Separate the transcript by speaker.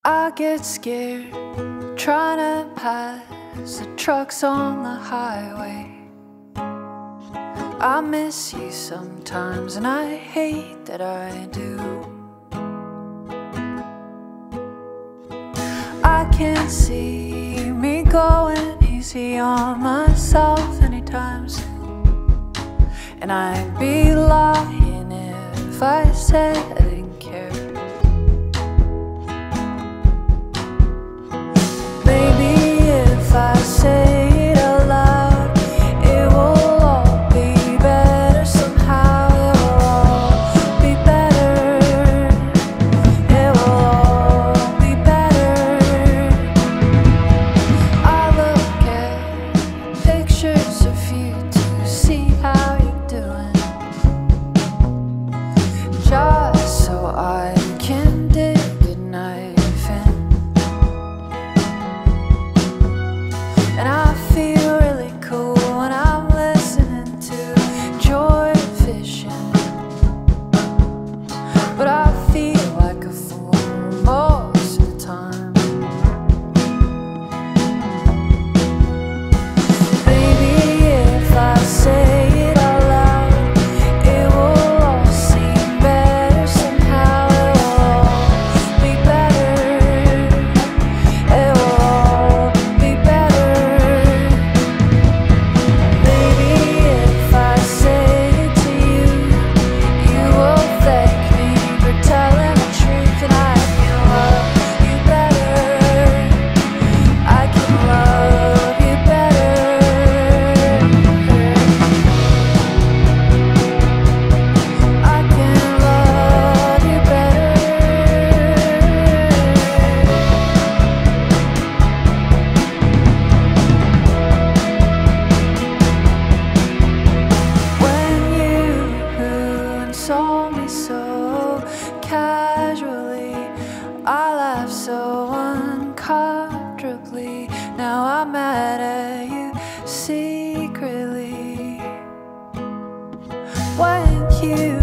Speaker 1: I get scared trying to pass the trucks on the highway. I miss you sometimes and I hate that I do. I can't see me going easy on myself anytime soon, and I'd be lying if I said I didn't care. Maybe if I say it out loud, it will all be better somehow. It will all be better. It will all be better. I look at pictures of you to see how you're doing, just so I can dig a knife in. And I feel really cool when I'm listening to joy fishing, but I feel like a fool most of the time. Maybe if I say it out loud, it will all seem better somehow. It will all be better. It will all be better. Maybe if I say it to you, you will thank me for telling the truth, and I can love you better. I can love you better. I can love you better. When you insult me so casually, I laugh so uncomfortably. Now I'm mad at you secretly. When you